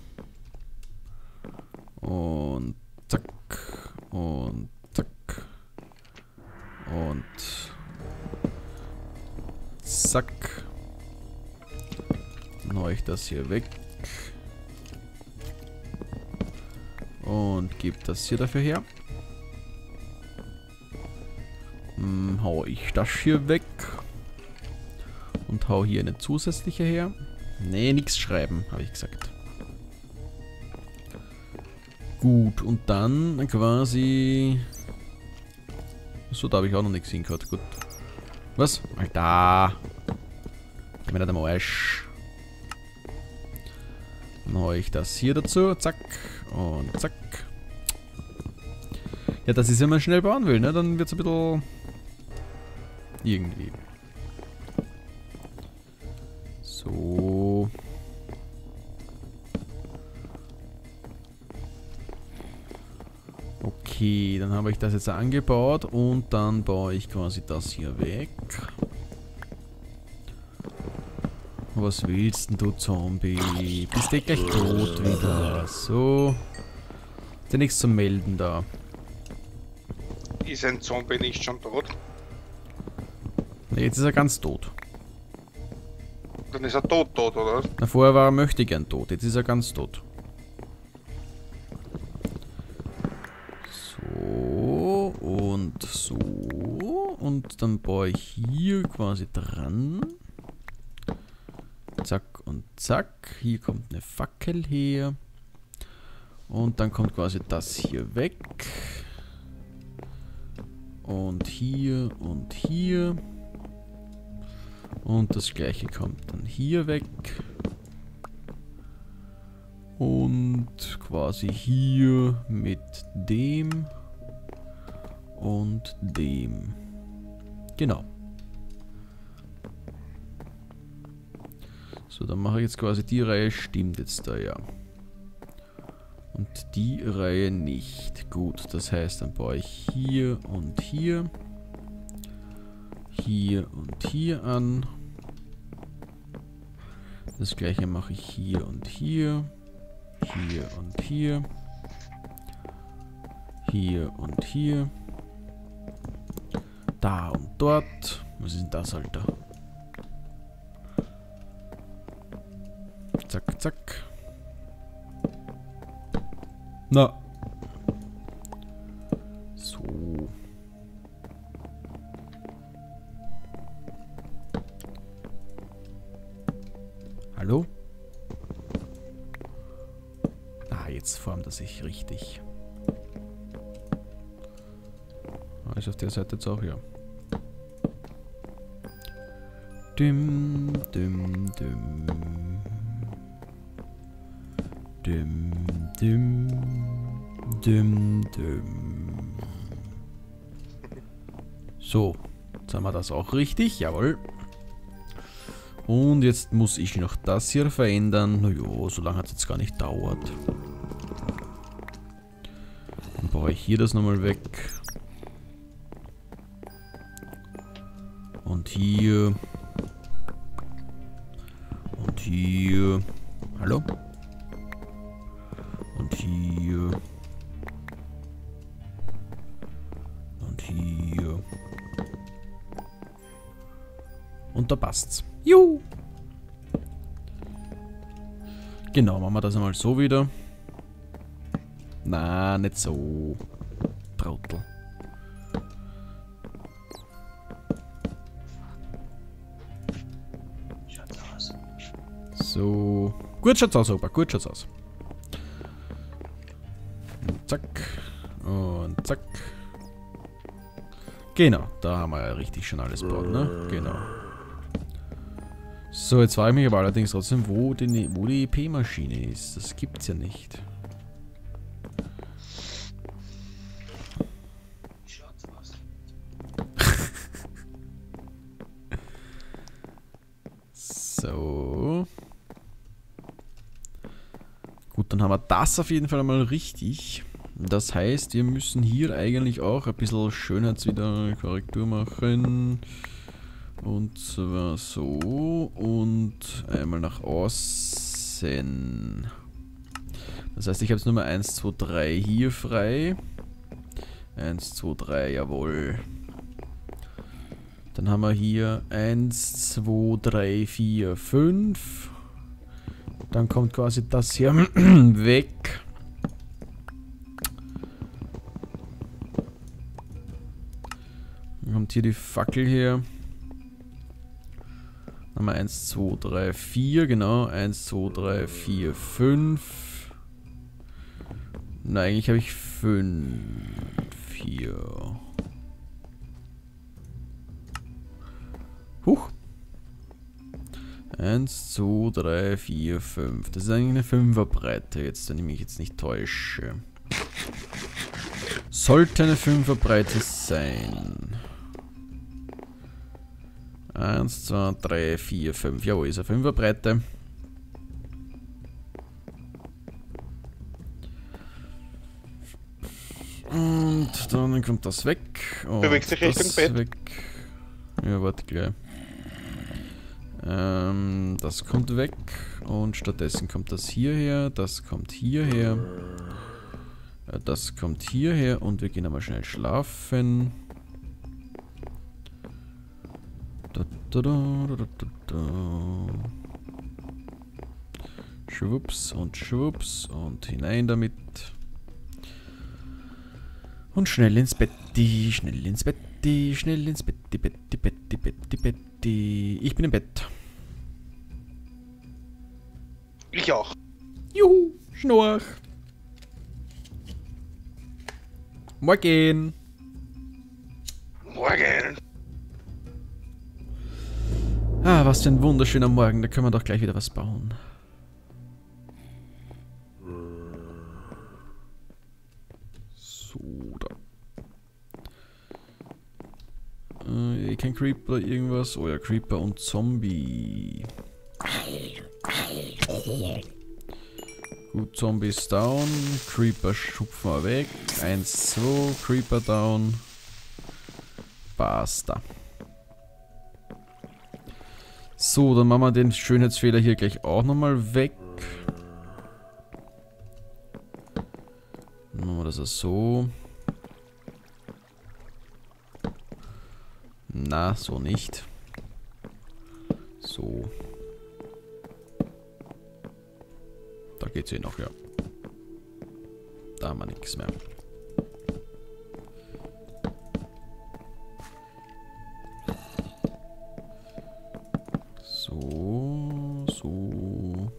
Und zack. Und zack. Und zack. Dann haue ich das hier weg. Und gebe das hier dafür her. Hm, hau ich das hier weg. Und hau hier eine zusätzliche her. Nee, nichts schreiben, habe ich gesagt. Gut, und dann quasi... So, da habe ich auch noch nichts hingehört. Gut. Was? Alter! Geh mir nicht am Arsch. Dann hau ich das hier dazu. Zack. Und zack. Ja, das ist, wenn man schnell bauen will, ne? Dann wird es ein bisschen... irgendwie. So. Okay, dann habe ich das jetzt angebaut und dann baue ich quasi das hier weg. Was willst denn du, Zombie? Bist du gleich tot wieder? So. Ist ja nichts zu melden da. Ist ein Zombie nicht schon tot? Ne, jetzt ist er ganz tot. Dann ist er tot, tot, oder? Na, vorher war er möchtegern tot, jetzt ist er ganz tot. So, und so. Und dann baue ich hier quasi dran. Zack und zack. Hier kommt eine Fackel her. Und dann kommt quasi das hier weg. Und hier und hier. Und das gleiche kommt dann hier weg. Und quasi hier mit dem und dem. Genau. So, dann mache ich jetzt quasi die Reihe, stimmt jetzt da ja. Und die Reihe nicht. Gut, das heißt, dann baue ich hier und hier. Hier und hier an. Das gleiche mache ich hier und hier. Hier und hier. Hier und hier. Da und dort. Was ist denn das, Alter? Zack, zack. Na. So. Hallo? Ah, jetzt formt er sich richtig. Ah, ist auf der Seite jetzt auch, ja. Dim, dim, dim. Dim, dim, dim, dim. So, jetzt haben wir das auch richtig, jawohl. Und jetzt muss ich noch das hier verändern. Naja, so lange hat es jetzt gar nicht gedauert. Dann baue ich hier das nochmal weg. Und hier. Und hier. Hallo? Und hier. Und hier. Und da passt's. Juhu! Genau, machen wir das einmal so wieder. Na, nicht so. Trottel. Schaut's aus. So. Gut schaut's aus, Opa. Gut schaut's aus. Und zack. Und zack. Genau, da haben wir ja richtig schon alles gebaut, ne? Genau. So, jetzt frage ich mich aber allerdings trotzdem, wo die, wo die E P-Maschine ist. Das gibt's ja nicht. Schaut's aus. So. Gut, dann haben wir das auf jeden Fall einmal richtig. Das heißt, wir müssen hier eigentlich auch ein bisschen Schönheits wieder Korrektur machen. Und zwar so und einmal nach außen. Das heißt, ich habe jetzt Nummer eins, zwei, drei hier frei. eins, zwei, drei, jawohl. Dann haben wir hier eins, zwei, drei, vier, fünf. Dann kommt quasi das hier weg. Dann kommt hier die Fackel her. Dann haben wir eins, zwei, drei, vier, genau. eins, zwei, drei, vier, fünf. Nein, eigentlich habe ich fünf. vier. Huch. eins, zwei, drei, vier, fünf. Das ist eigentlich eine Fünferbreite jetzt, wenn ich mich jetzt nicht täusche. Sollte eine Fünferbreite sein. eins, zwei, drei, vier, fünf. Jawohl, ist eine Fünferbreite. Und dann kommt das weg. Und Bewegt sich Richtung das Bett. weg. Ja, warte gleich. Ähm, das kommt weg. Und stattdessen kommt das hierher. Das kommt hierher. Äh, Das kommt hierher. Und wir gehen einmal schnell schlafen. Da, da, da, da, da, da. Schwupps und schwupps und hinein damit. Und schnell ins Betti, schnell ins Betti, schnell ins Betti, Betti, Betti, Betti, Betti. Ich bin im Bett. Ich auch. Juhu, Schnorch. Morgen. Morgen. Ah, was für ein wunderschöner Morgen. Da können wir doch gleich wieder was bauen. So, da. Äh, kein Creeper oder irgendwas. Oh ja, Creeper und Zombie. Gut, Zombie ist down. Creeper schupfen wir weg. Eins, zwei, Creeper down. Basta. So, dann machen wir den Schönheitsfehler hier gleich auch nochmal weg. Dann machen wir das so. Na, so nicht. So. Da geht's eh noch, ja. Da haben wir nichts mehr. So, so.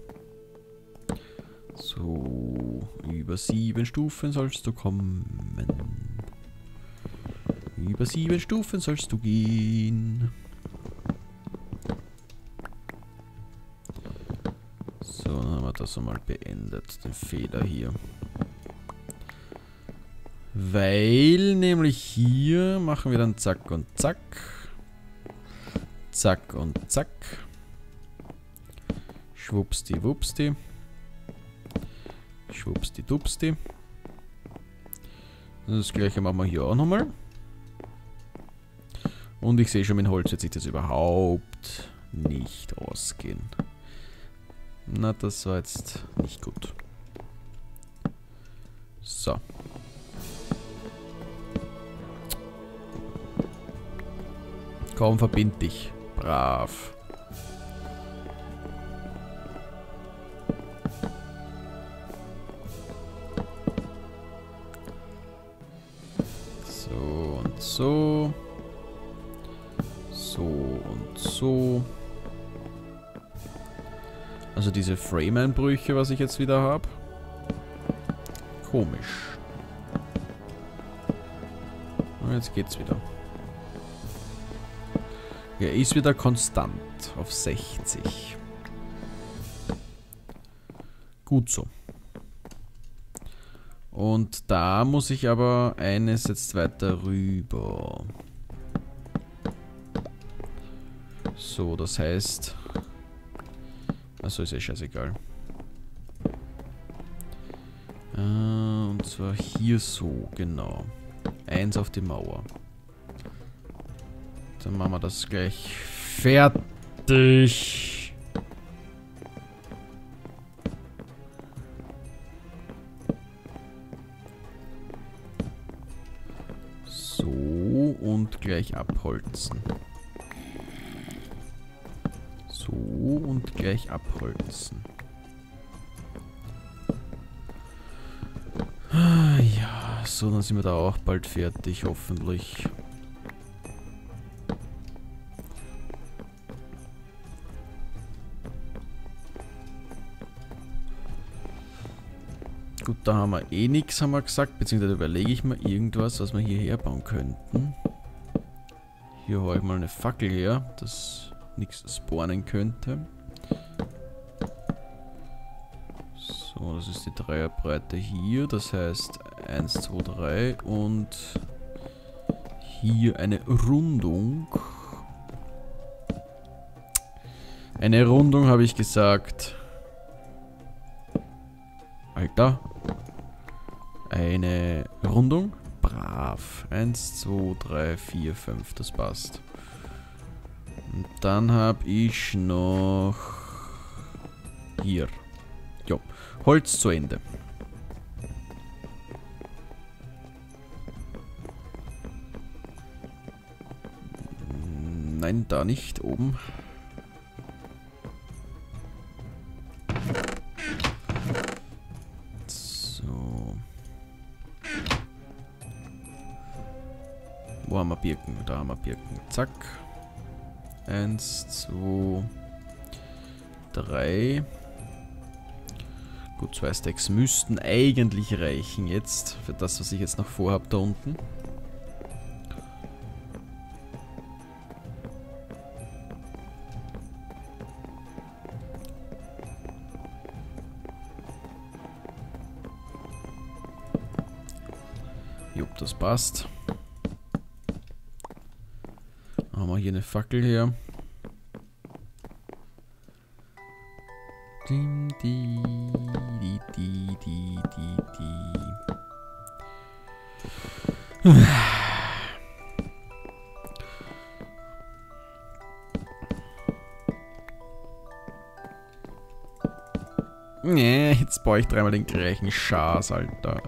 So. Über sieben Stufen sollst du kommen. Über sieben Stufen sollst du gehen. So, dann haben wir das einmal beendet, den Fehler hier. Weil nämlich hier machen wir dann zack und zack. Zack und zack. Schwuppsti, wupsti. Schwuppsti, dupsti. Das gleiche machen wir hier auch nochmal. Und ich sehe schon, mit Holz wird sich das überhaupt nicht ausgehen. Na, das war jetzt nicht gut. So. Komm, verbind dich. Brav. So und so. So und so. Also diese Frame-Einbrüche, was ich jetzt wieder habe. Komisch. Und jetzt geht's wieder. Er ist wieder konstant auf sechzig. Gut so. Und da muss ich aber eines jetzt weiter rüber. So, das heißt... Achso, ist ja scheißegal. Äh, und zwar hier so, genau. Eins auf die Mauer. Dann machen wir das gleich fertig. So, und gleich abholzen. So, und gleich abholzen. Ah, ja, so, dann sind wir da auch bald fertig, hoffentlich. Gut, da haben wir eh nichts, haben wir gesagt, beziehungsweise überlege ich mir irgendwas, was wir hierher bauen könnten. Hier hole ich mal eine Fackel her, dass nichts spawnen könnte. So, das ist die Dreierbreite hier, das heißt eins, zwei, drei und hier eine Rundung. Eine Rundung habe ich gesagt. Alter. Eine Rundung. Brav. eins, zwei, drei, vier, fünf. Das passt. Und dann habe ich noch... Hier. Jo. Holz zu Ende. Nein, da nicht. Oben. Wo haben wir Birken? Da haben wir Birken. Zack. Eins, zwei, drei. Gut, zwei Stacks müssten eigentlich reichen jetzt. Für das, was ich jetzt noch vorhabe da unten. Jupp, das passt. Haben wir hier eine Fackel her. Dim, di, di, di, di, di, di. Nee, jetzt baue ich dreimal den gleichen Schaß, Alter.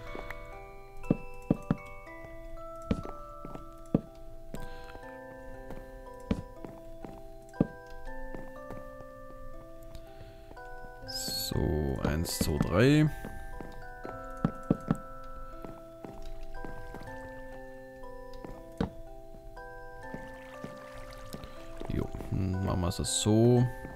So, eins, zwei, drei. Jo, machen wir es so.